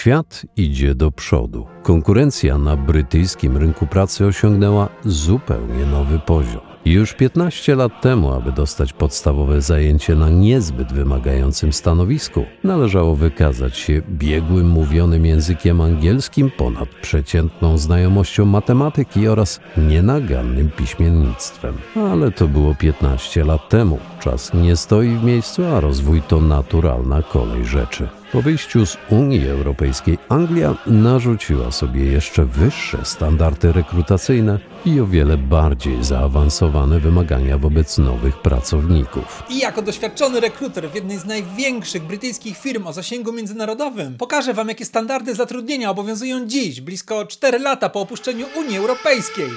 Świat idzie do przodu. Konkurencja na brytyjskim rynku pracy osiągnęła zupełnie nowy poziom. Już 15 lat temu, aby dostać podstawowe zajęcie na niezbyt wymagającym stanowisku, należało wykazać się biegłym mówionym językiem angielskim, ponadprzeciętną znajomością matematyki oraz nienagannym piśmiennictwem. Ale to było 15 lat temu. Czas nie stoi w miejscu, a rozwój to naturalna kolej rzeczy. Po wyjściu z Unii Europejskiej Anglia narzuciła sobie jeszcze wyższe standardy rekrutacyjne i o wiele bardziej zaawansowane wymagania wobec nowych pracowników. I jako doświadczony rekruter w jednej z największych brytyjskich firm o zasięgu międzynarodowym pokażę Wam, jakie standardy zatrudnienia obowiązują dziś, blisko 4 lata po opuszczeniu Unii Europejskiej.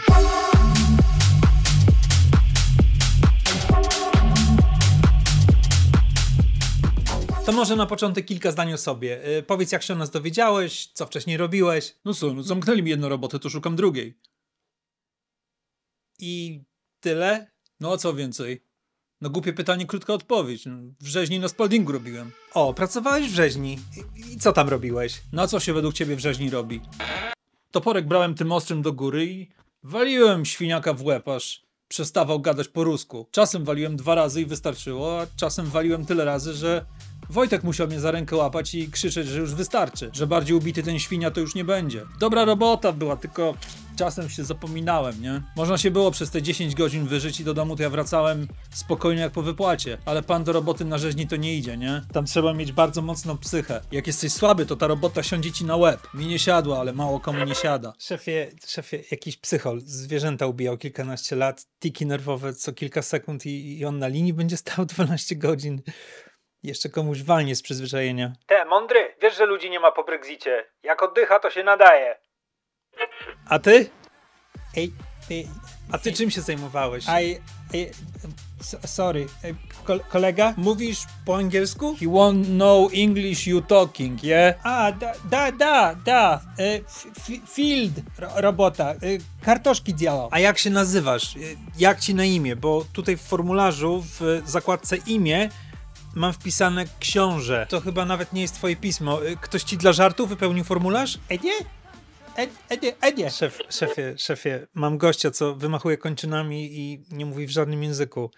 To może na początek kilka zdań o sobie. Powiedz, jak się o nas dowiedziałeś, co wcześniej robiłeś. No co, zamknęli mi jedną robotę, to szukam drugiej. I tyle? No a co więcej? No głupie pytanie, krótka odpowiedź. W rzeźni na Spaldingu robiłem. O, pracowałeś w rzeźni. I co tam robiłeś? Na co się według ciebie w rzeźni robi? Toporek brałem tym ostrzem do góry i waliłem świniaka w łeb, aż przestawał gadać po rusku. Czasem waliłem 2 razy i wystarczyło, a czasem waliłem tyle razy, że Wojtek musiał mnie za rękę łapać i krzyczeć, że już wystarczy, że bardziej ubity ten świnia to już nie będzie. Dobra robota była, tylko czasem się zapominałem, nie? Można się było przez te 10 godzin wyżyć i do domu to ja wracałem spokojnie jak po wypłacie. Ale pan do roboty na rzeźni to nie idzie, nie? Tam trzeba mieć bardzo mocną psychę. Jak jesteś słaby, to ta robota siądzie ci na łeb. Mi nie siadła, ale mało komu nie siada. Szefie, jakiś psychol. Zwierzęta ubijał kilkanaście lat, tiki nerwowe co kilka sekund i on na linii będzie stał 12 godzin. Jeszcze komuś walnie z przyzwyczajenia. Te, mądry, wiesz, że ludzi nie ma po Brexicie. Jak oddycha, to się nadaje. A ty? A ty czym się zajmowałeś? Sorry, kolega? Mówisz po angielsku? He won't know English you talking, yeah? Field robota, kartoszki działał. A jak się nazywasz? Jak ci na imię? Bo tutaj w formularzu, w zakładce imię, mam wpisane książę. To chyba nawet nie jest twoje pismo. Ktoś ci dla żartu wypełnił formularz? Nie. Szefie, mam gościa, co wymachuje kończynami i nie mówi w żadnym języku.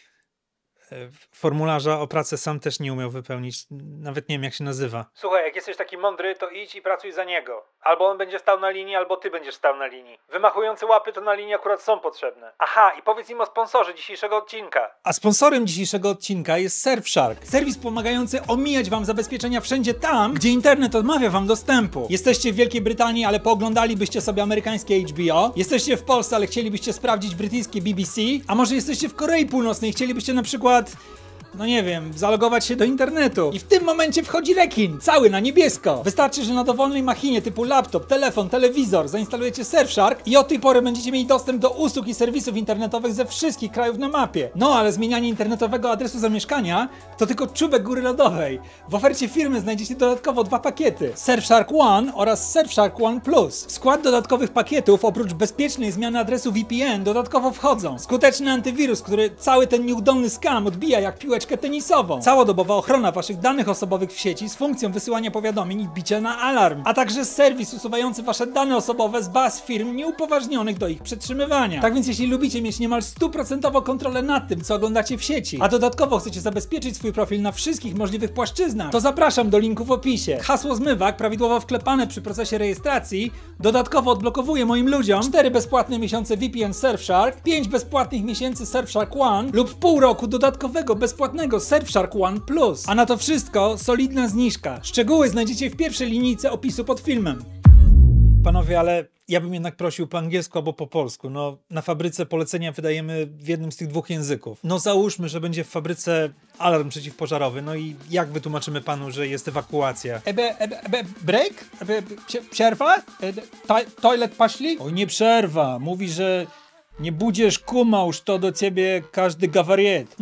Formularza o pracę sam też nie umiał wypełnić. Nawet nie wiem, jak się nazywa. Słuchaj, jak jesteś taki mądry, to idź i pracuj za niego. Albo on będzie stał na linii, albo ty będziesz stał na linii. Wymachujące łapy to na linii akurat są potrzebne. Aha, i powiedz im o sponsorze dzisiejszego odcinka. A sponsorem dzisiejszego odcinka jest Surfshark. Serwis pomagający omijać wam zabezpieczenia wszędzie tam, gdzie internet odmawia wam dostępu. Jesteście w Wielkiej Brytanii, ale pooglądalibyście sobie amerykańskie HBO. Jesteście w Polsce, ale chcielibyście sprawdzić brytyjskie BBC. A może jesteście w Korei Północnej i chcielibyście na przykład, no nie wiem, zalogować się do internetu. I w tym momencie wchodzi rekin, cały na niebiesko. Wystarczy, że na dowolnej machinie typu laptop, telefon, telewizor zainstalujecie Surfshark i od tej pory będziecie mieli dostęp do usług i serwisów internetowych ze wszystkich krajów na mapie. No ale zmienianie internetowego adresu zamieszkania to tylko czubek góry lodowej. W ofercie firmy znajdziecie dodatkowo 2 pakiety. Surfshark One oraz Surfshark One Plus. W skład dodatkowych pakietów, oprócz bezpiecznej zmiany adresu VPN, dodatkowo wchodzą skuteczny antywirus, który cały ten nieudolny scam odbija jak piłeczkę tenisową. Całodobowa ochrona waszych danych osobowych w sieci z funkcją wysyłania powiadomień i bicia na alarm, a także serwis usuwający wasze dane osobowe z baz firm nieupoważnionych do ich przetrzymywania. Tak więc jeśli lubicie mieć niemal 100% kontrolę nad tym, co oglądacie w sieci, a dodatkowo chcecie zabezpieczyć swój profil na wszystkich możliwych płaszczyznach, to zapraszam do linku w opisie. Hasło zmywak, prawidłowo wklepane przy procesie rejestracji, dodatkowo odblokowuje moim ludziom 4 bezpłatne miesiące VPN Surfshark, 5 bezpłatnych miesięcy Surfshark One lub pół roku dodatkowego bezpłatnego Surfshark One Plus. A na to wszystko solidna zniżka. Szczegóły znajdziecie w pierwszej linijce opisu pod filmem. Panowie, ale ja bym jednak prosił po angielsku albo po polsku. No, na fabryce polecenia wydajemy w jednym z tych 2 języków. No załóżmy, że będzie w fabryce alarm przeciwpożarowy. No i jak wytłumaczymy panu, że jest ewakuacja? Break? Przerwa? Toilet poszli? Oj, nie przerwa. Mówi, że nie budziesz kuma, już to do ciebie każdy gawariet.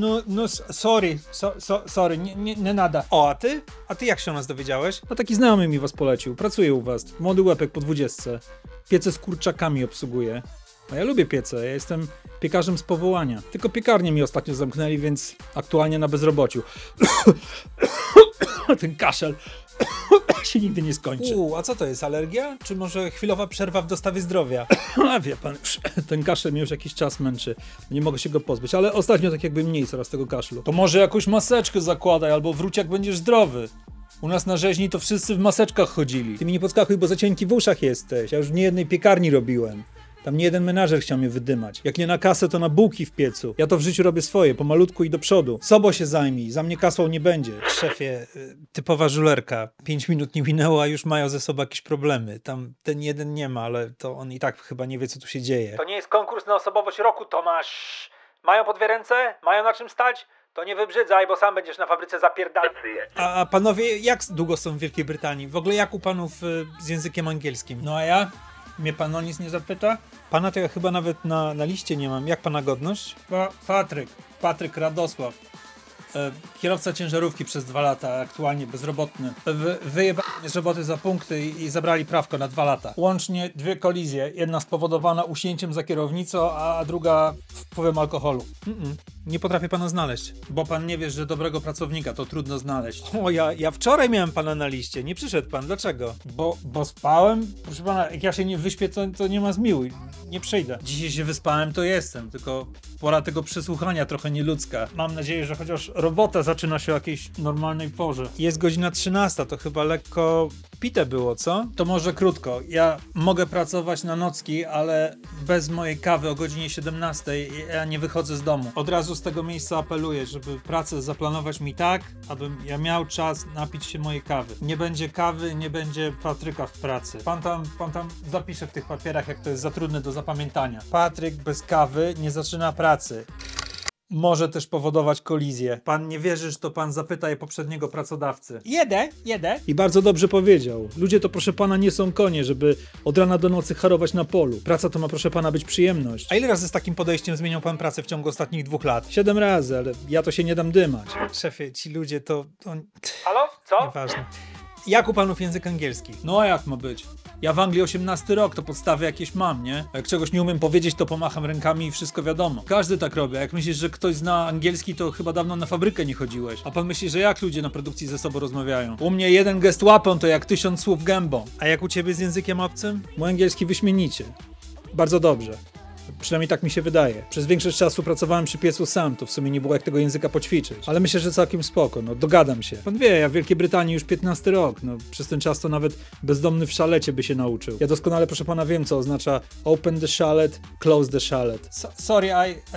Sorry, nie nada. O, a ty jak się o nas dowiedziałeś? No taki znajomy mi was polecił. Pracuje u was. Młody łepek po 20. Piece z kurczakami obsługuje. A ja lubię piece. Ja jestem piekarzem z powołania. Tylko piekarnię mi ostatnio zamknęli, więc aktualnie na bezrobociu. Ten kaszel. się nigdy nie skończy. A co to jest, alergia? Czy może chwilowa przerwa w dostawie zdrowia? A wie pan, ten kaszel mnie już jakiś czas męczy. Nie mogę się go pozbyć, ale ostatnio tak jakby mniej coraz tego kaszlu. To może jakąś maseczkę zakładaj, albo wróć jak będziesz zdrowy. U nas na rzeźni to wszyscy w maseczkach chodzili. Ty mi nie podskakuj, bo za cienki w uszach jesteś. Ja już w niejednej piekarni robiłem. Tam nie jeden menażer chciał mnie wydymać. Jak nie na kasę, to na bułki w piecu. Ja to w życiu robię swoje, pomalutku i do przodu. Sobą się zajmij, za mnie kasłał nie będzie. Szefie, typowa żulerka. 5 minut nie minęło, a już mają ze sobą jakieś problemy. Tam ten jeden nie ma, ale to on i tak chyba nie wie, co tu się dzieje. To nie jest konkurs na osobowość roku, Tomasz. Mają po 2 ręce? Mają na czym stać? To nie wybrzydzaj, bo sam będziesz na fabryce zapierdalcy. A panowie, jak długo są w Wielkiej Brytanii? W ogóle jak u panów z językiem angielskim? No a ja? Mnie pan o nic nie zapyta? Pana to ja chyba nawet na liście nie mam. Jak pana godność? Patryk Radosław. Kierowca ciężarówki przez 2 lata, aktualnie bezrobotny. Wyjebali mnie z roboty za punkty i zabrali prawko na 2 lata. Łącznie 2 kolizje. Jedna spowodowana usięciem za kierownicą, a druga wpływem alkoholu. Nie potrafię pana znaleźć. Bo pan nie wie, że dobrego pracownika to trudno znaleźć. O, ja wczoraj miałem pana na liście. Nie przyszedł pan. Dlaczego? Bo spałem? Proszę pana, jak ja się nie wyśpię, to nie ma zmiłuj. Nie przyjdę. Dzisiaj się wyspałem, to jestem. Tylko pora tego przesłuchania trochę nieludzka. Mam nadzieję, że chociaż robota zaczyna się o jakiejś normalnej porze. Jest godzina 13, to chyba lekko pite było, co? To może krótko. Ja mogę pracować na nocki, ale bez mojej kawy o godzinie 17 ja nie wychodzę z domu. Od razu z tego miejsca apeluję, żeby pracę zaplanować mi tak, abym ja miał czas napić się mojej kawy. Nie będzie kawy, nie będzie Patryka w pracy. Pan tam zapisze w tych papierach, jak to jest za trudne do zapamiętania. Patryk bez kawy nie zaczyna pracy. Może też powodować kolizję. Pan nie wierzysz, to pan zapytaj poprzedniego pracodawcy. Jedę. I bardzo dobrze powiedział. Ludzie to, proszę pana, nie są konie, żeby od rana do nocy harować na polu. Praca to ma, proszę pana, być przyjemność. A ile razy z takim podejściem zmieniał pan pracę w ciągu ostatnich 2 lat? 7 razy, ale ja to się nie dam dymać. Szefie, ci ludzie to... Halo? Co? Nieważne. Jak u panów język angielski? No a jak ma być? Ja w Anglii 18 rok, to podstawy jakieś mam, nie? A jak czegoś nie umiem powiedzieć, to pomacham rękami i wszystko wiadomo. Każdy tak robi. A jak myślisz, że ktoś zna angielski, to chyba dawno na fabrykę nie chodziłeś. A pan myśli, że jak ludzie na produkcji ze sobą rozmawiają? U mnie jeden gest łapą to jak 1000 słów gębą. A jak u ciebie z językiem obcym? Mój angielski wyśmienicie. Bardzo dobrze. Przynajmniej tak mi się wydaje. Przez większość czasu pracowałem przy piecu sam, to w sumie nie było jak tego języka poćwiczyć. Ale myślę, że całkiem spoko, no dogadam się. Pan wie, ja w Wielkiej Brytanii już 15 rok, no przez ten czas to nawet bezdomny w szalecie by się nauczył. Ja doskonale, proszę pana, wiem, co oznacza open the chalet, close the chalet. Sorry,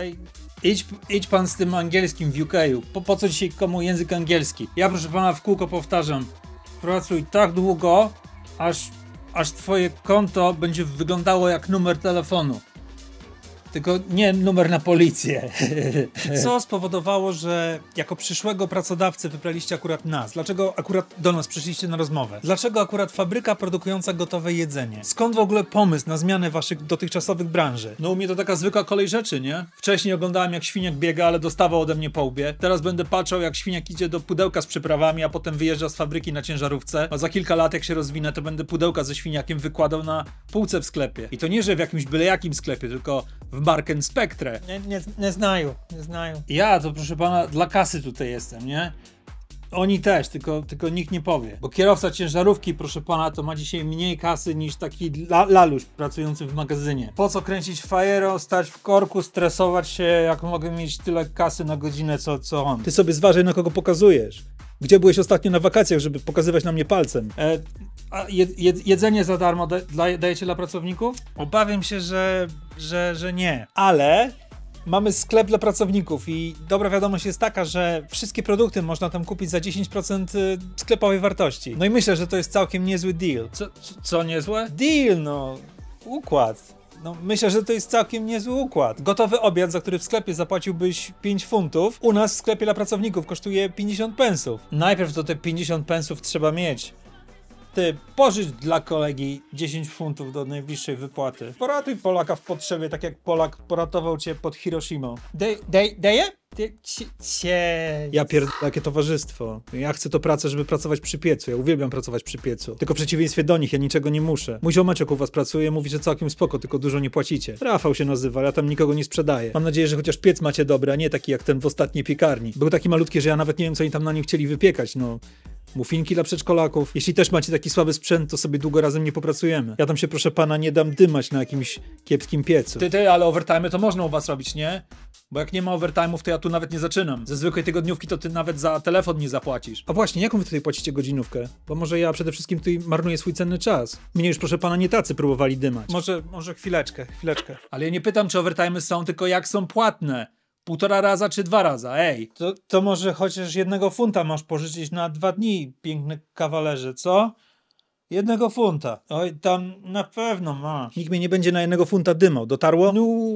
idź pan z tym angielskim w UK-u. Po co dzisiaj komu język angielski? Ja, proszę pana, w kółko powtarzam. Pracuj tak długo, aż twoje konto będzie wyglądało jak numer telefonu. Tylko nie numer na policję. Co spowodowało, że jako przyszłego pracodawcę wybraliście akurat nas? Dlaczego akurat do nas przyszliście na rozmowę? Dlaczego akurat fabryka produkująca gotowe jedzenie? Skąd w ogóle pomysł na zmianę waszych dotychczasowych branży? No u mnie to taka zwykła kolej rzeczy, nie? Wcześniej oglądałem jak świniak biega, ale dostawał ode mnie po łbie. Teraz będę patrzał jak świniak idzie do pudełka z przyprawami, a potem wyjeżdża z fabryki na ciężarówce. A za kilka lat jak się rozwinę, to będę pudełka ze świniakiem wykładał na półce w sklepie. I to nie, że w jakimś byle jakim sklepie, tylko w Marken Spectre. Nie znają. Ja to, proszę pana, dla kasy tutaj jestem, nie? Oni też, tylko nikt nie powie. Bo kierowca ciężarówki, proszę pana, to ma dzisiaj mniej kasy niż taki laluś pracujący w magazynie. Po co kręcić fajero, stać w korku, stresować się, jak mogę mieć tyle kasy na godzinę, co on? Ty sobie zważaj, na kogo pokazujesz. Gdzie byłeś ostatnio na wakacjach, żeby pokazywać na mnie palcem? A jedzenie za darmo dajecie dla pracowników? Obawiam się, że nie. Ale mamy sklep dla pracowników i dobra wiadomość jest taka, że wszystkie produkty można tam kupić za 10% sklepowej wartości. No i myślę, że to jest całkiem niezły deal. Co niezłe? Deal, no. Układ. No, myślę, że to jest całkiem niezły układ. Gotowy obiad, za który w sklepie zapłaciłbyś 5 funtów, u nas w sklepie dla pracowników kosztuje 50 pensów. Najpierw to te 50 pensów trzeba mieć. Ty, pożycz dla kolegi 10 funtów do najbliższej wypłaty. Poratuj Polaka w potrzebie, tak jak Polak poratował cię pod Hiroshimą. Daję? Ja pierdolę, jakie towarzystwo. Ja chcę to pracę, żeby pracować przy piecu. Ja uwielbiam pracować przy piecu. Tylko w przeciwieństwie do nich, ja niczego nie muszę. Mój ziomeczek u was pracuje, mówi, że całkiem spoko, tylko dużo nie płacicie. Rafał się nazywa, ja tam nikogo nie sprzedaję. Mam nadzieję, że chociaż piec macie dobry, a nie taki jak ten w ostatniej piekarni. Był taki malutki, że ja nawet nie wiem, co oni tam na nim chcieli wypiekać, no. muffinki dla przedszkolaków. Jeśli też macie taki słaby sprzęt, to sobie długo razem nie popracujemy. Ja tam się, proszę pana, nie dam dymać na jakimś kiepskim piecu. Ale overtime to można u was robić, nie? Bo jak nie ma overtime'ów, to ja tu nawet nie zaczynam. Ze zwykłej tygodniówki to ty nawet za telefon nie zapłacisz. A właśnie, jaką wy tutaj płacicie godzinówkę? Bo może ja przede wszystkim tutaj marnuję swój cenny czas. Mnie już, proszę pana, nie tacy próbowali dymać. Może chwileczkę. Ale ja nie pytam, czy overtime'y są, tylko jak są płatne. 1,5 raza czy 2 raza, ej. To może chociaż 1 funta masz pożyczyć na 2 dni, piękny kawalerze, co? 1 funta. Oj, tam na pewno ma. Nikt mnie nie będzie na 1 funta dymał. Dotarło?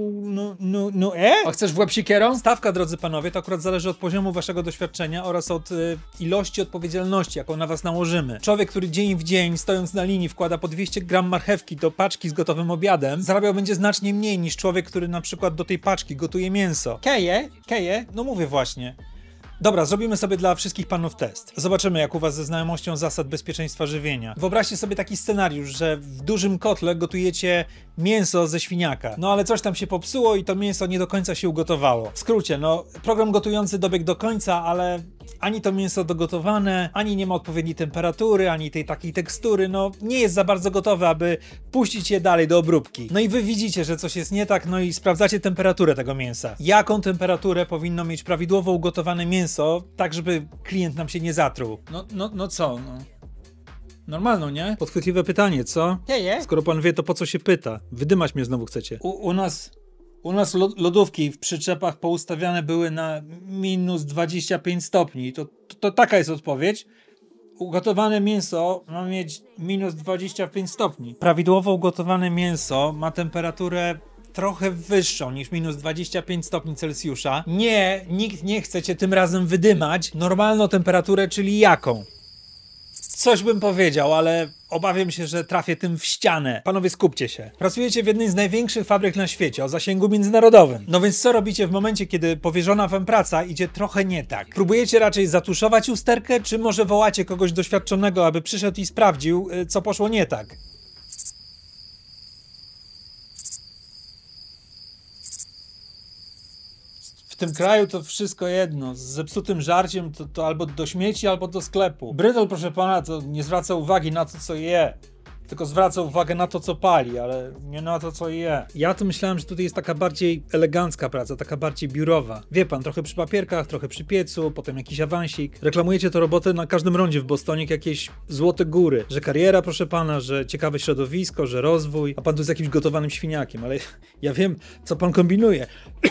A chcesz w łeb siekierą? Stawka, drodzy panowie, to akurat zależy od poziomu waszego doświadczenia oraz od ilości odpowiedzialności, jaką na was nałożymy. Człowiek, który dzień w dzień, stojąc na linii, wkłada po 200 gram marchewki do paczki z gotowym obiadem, zarabiał będzie znacznie mniej niż człowiek, który na przykład do tej paczki gotuje mięso. Keje? No mówię właśnie. Dobra, zrobimy sobie dla wszystkich panów test. Zobaczymy, jak u was ze znajomością zasad bezpieczeństwa żywienia. Wyobraźcie sobie taki scenariusz, że w dużym kotle gotujecie mięso ze świniaka. No ale coś tam się popsuło i to mięso nie do końca się ugotowało. W skrócie, no, program gotujący dobiegł do końca, ale ani to mięso dogotowane, ani nie ma odpowiedniej temperatury, ani tej takiej tekstury, no nie jest za bardzo gotowe, aby puścić je dalej do obróbki. No i wy widzicie, że coś jest nie tak, no i sprawdzacie temperaturę tego mięsa. Jaką temperaturę powinno mieć prawidłowo ugotowane mięso, tak żeby klient nam się nie zatruł? No co? Normalną, nie? Podchwytliwe pytanie, co? Skoro pan wie, to po co się pyta? Wydymać mnie znowu chcecie. U nas lodówki w przyczepach poustawiane były na minus 25 stopni. To taka jest odpowiedź. Ugotowane mięso ma mieć minus 25 stopni. Prawidłowo ugotowane mięso ma temperaturę trochę wyższą niż minus 25 stopni Celsjusza. Nie, nikt nie chce cię tym razem wydymać. Normalną temperaturę, czyli jaką? Coś bym powiedział, ale obawiam się, że trafię tym w ścianę. Panowie, skupcie się. Pracujecie w jednej z największych fabryk na świecie, o zasięgu międzynarodowym. No więc co robicie w momencie, kiedy powierzona wam praca idzie trochę nie tak? Próbujecie raczej zatuszować usterkę, czy może wołacie kogoś doświadczonego, aby przyszedł i sprawdził, co poszło nie tak? W tym kraju to wszystko jedno. Z zepsutym żarciem to albo do śmieci, albo do sklepu. Brytol, proszę pana, to nie zwraca uwagi na to, co je. Tylko zwraca uwagę na to, co pali, ale nie na to, co je. Ja to myślałem, że tutaj jest taka bardziej elegancka praca, taka bardziej biurowa. Wie pan, trochę przy papierkach, trochę przy piecu, potem jakiś awansik. Reklamujecie tę robotę na każdym rondzie w Bostonie jak jakieś złote góry. Że kariera, proszę pana, że ciekawe środowisko, że rozwój. A pan tu z jakimś gotowanym świniakiem, ale ja wiem, co pan kombinuje.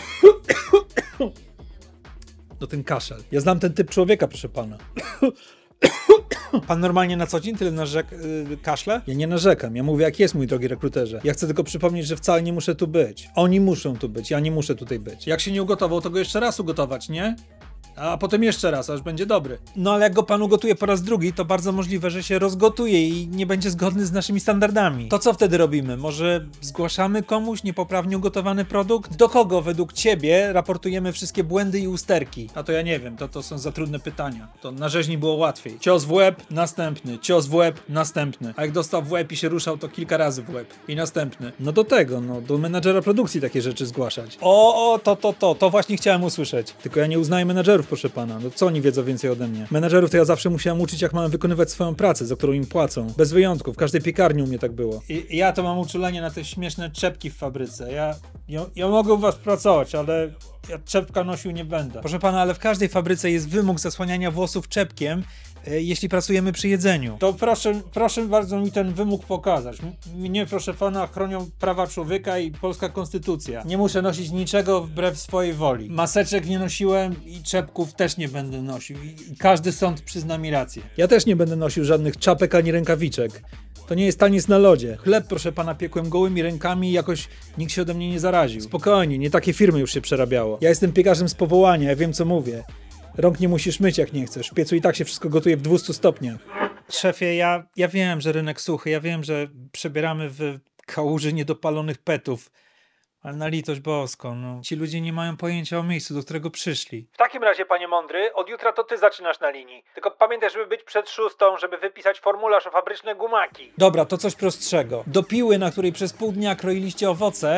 No ten kaszel. Ja znam ten typ człowieka, proszę pana. Pan normalnie na co dzień tyle kaszle? Ja nie narzekam, ja mówię jak jest, mój drogi rekruterze. Ja chcę tylko przypomnieć, że wcale nie muszę tu być. Oni muszą tu być, ja nie muszę tutaj być. Jak się nie ugotował, to go jeszcze raz ugotować, nie? A potem jeszcze raz, aż będzie dobry. No ale jak go pan ugotuje po raz drugi, to bardzo możliwe, że się rozgotuje i nie będzie zgodny z naszymi standardami. To co wtedy robimy? Może zgłaszamy komuś niepoprawnie ugotowany produkt? Do kogo według ciebie raportujemy wszystkie błędy i usterki? A to ja nie wiem, to są za trudne pytania. To na rzeźni było łatwiej. Cios w łeb, następny. Cios w łeb, następny. A jak dostał w łeb i się ruszał, to kilka razy w łeb. I następny. No do menadżera produkcji takie rzeczy zgłaszać. To właśnie chciałem usłyszeć. Tylko ja nie uznaję menadżerów, proszę pana. No co oni wiedzą więcej ode mnie? Menadżerów to ja zawsze musiałem uczyć, jak mam wykonywać swoją pracę, za którą im płacą. Bez wyjątku, w każdej piekarni u mnie tak było. I ja to mam uczulenie na te śmieszne czepki w fabryce. Ja mogę u was pracować, ale ja czepka nosił nie będę. Proszę pana, ale w każdej fabryce jest wymóg zasłaniania włosów czepkiem, jeśli pracujemy przy jedzeniu. To proszę bardzo mi ten wymóg pokazać. Mnie, proszę pana, chronią prawa człowieka i polska konstytucja. Nie muszę nosić niczego wbrew swojej woli. Maseczek nie nosiłem i czepków też nie będę nosił. I każdy sąd przyzna mi rację. Ja też nie będę nosił żadnych czapek ani rękawiczek. To nie jest taniec na lodzie. Chleb, proszę pana, piekłem gołymi rękami i jakoś nikt się ode mnie nie zaraził. Spokojnie, nie takie firmy już się przerabiało. Ja jestem piekarzem z powołania, ja wiem co mówię. Rąk nie musisz myć jak nie chcesz. W piecu i tak się wszystko gotuje w 200 stopniach. Szefie, ja wiem, że rynek suchy, ja wiem, że przebieramy w kałuży niedopalonych petów. Ale na litość boską, no. Ci ludzie nie mają pojęcia o miejscu, do którego przyszli. W takim razie, panie mądry, od jutra to ty zaczynasz na linii. Tylko pamiętaj, żeby być przed 6, żeby wypisać formularz o fabryczne gumaki. Dobra, to coś prostszego. Do piły, na której przez pół dnia kroiliście owoce,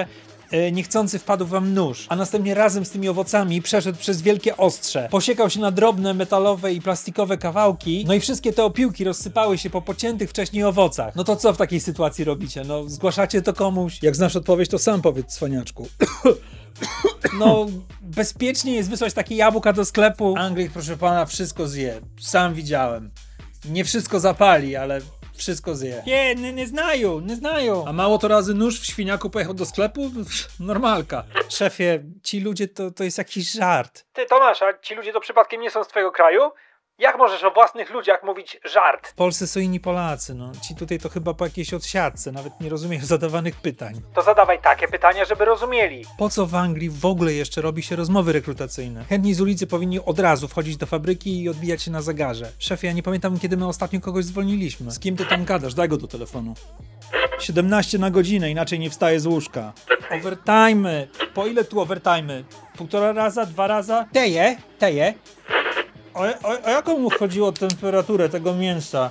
niechcący wpadł wam nóż, a następnie razem z tymi owocami przeszedł przez wielkie ostrze. Posiekał się na drobne metalowe i plastikowe kawałki, no i wszystkie te opiłki rozsypały się po pociętych wcześniej owocach. No to co w takiej sytuacji robicie? No zgłaszacie to komuś? Jak znasz odpowiedź, to sam powiedz, cwaniaczku. No bezpiecznie jest wysłać takie jabłka do sklepu. Anglik, proszę pana, wszystko zje. Sam widziałem. Nie wszystko zapali, ale wszystko zje. Nie znają. A mało to razy nóż w świniaku pojechał do sklepu? Normalka. Szefie, ci ludzie to jest jakiś żart. Ty, Tomasz, a ci ludzie to przypadkiem nie są z twojego kraju? Jak możesz o własnych ludziach mówić żart? W Polsce są inni Polacy, no. Ci tutaj to chyba po jakiejś odsiadce, nawet nie rozumieją zadawanych pytań. To zadawaj takie pytania, żeby rozumieli. Po co w Anglii w ogóle jeszcze robi się rozmowy rekrutacyjne? Chętni z ulicy powinni od razu wchodzić do fabryki i odbijać się na zegarze. Szefie, ja nie pamiętam, kiedy my ostatnio kogoś zwolniliśmy. Z kim ty tam gadasz? Daj go do telefonu. 17 na godzinę, inaczej nie wstaje z łóżka. Overtime. Po ile tu overtime? 1,5 raza? 2 raza? Teje. A jaką mu chodziło o temperaturę tego mięsa?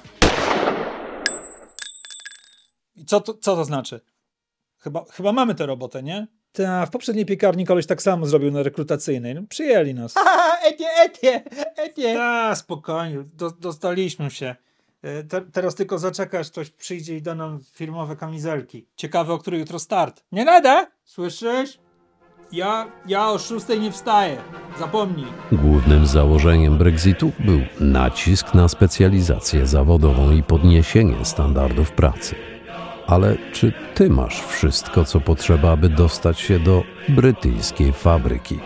I co to znaczy? Chyba mamy tę robotę, nie? Ta, w poprzedniej piekarni koleś tak samo zrobił na rekrutacyjnej. No, przyjęli nas. Etie. Ta, spokojnie, dostaliśmy się. Teraz tylko zaczekasz, ktoś przyjdzie i da nam firmowe kamizelki. Ciekawe, o której jutro start. Nie nada? Słyszysz? Ja o 6 nie wstaję. Zapomnij. Głównym założeniem Brexitu był nacisk na specjalizację zawodową i podniesienie standardów pracy. Ale czy ty masz wszystko, co potrzeba, aby dostać się do brytyjskiej fabryki?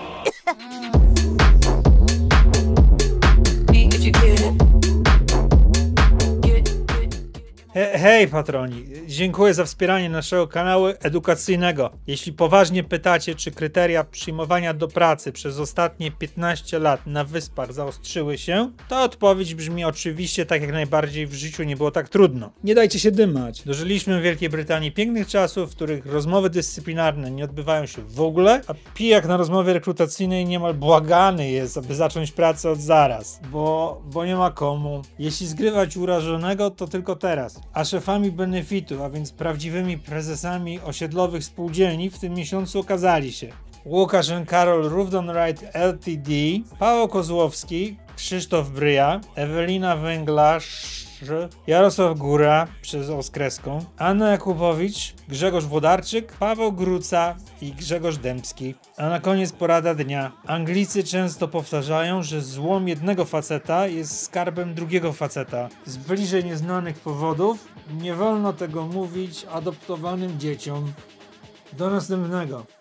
Hej patroni, dziękuję za wspieranie naszego kanału edukacyjnego. Jeśli poważnie pytacie, czy kryteria przyjmowania do pracy przez ostatnie 15 lat na Wyspach zaostrzyły się, to odpowiedź brzmi oczywiście tak jak najbardziej, w życiu nie było tak trudno. Nie dajcie się dymać. Dożyliśmy w Wielkiej Brytanii pięknych czasów, w których rozmowy dyscyplinarne nie odbywają się w ogóle, a pijak na rozmowie rekrutacyjnej niemal błagany jest, aby zacząć pracę od zaraz, bo nie ma komu. Jeśli zgrywać urażonego, to tylko teraz. A szefami benefitu, a więc prawdziwymi prezesami osiedlowych spółdzielni w tym miesiącu okazali się Łukasz & Karol Rówdon-Wright Ltd, Paweł Kozłowski, Krzysztof Bryja, Ewelina Węglarz, Jarosław Góra przez O z kreską, Anna Jakubowicz, Grzegorz Włodarczyk, Paweł Gruca i Grzegorz Dębski. A na koniec porada dnia. Anglicy często powtarzają, że złom jednego faceta jest skarbem drugiego faceta. Z bliżej nieznanych powodów nie wolno tego mówić adoptowanym dzieciom. Do następnego.